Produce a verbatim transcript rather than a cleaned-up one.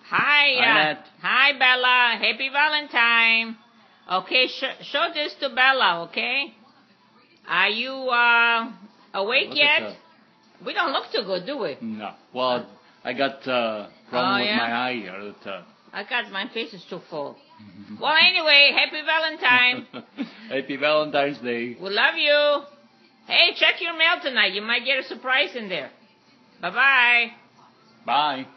Hi, uh, Annette. hi, Bella. Happy Valentine. Okay, sh show this to Bella, okay? Are you uh, awake Look yet? at We don't look too good, do we? No. Well, I got uh, problem Oh, with yeah? my eye here. That, uh, I got my face is too full. Well, anyway, happy Valentine. Happy Valentine's Day. We love you. Hey, check your mail tonight. You might get a surprise in there. Bye-bye. Bye.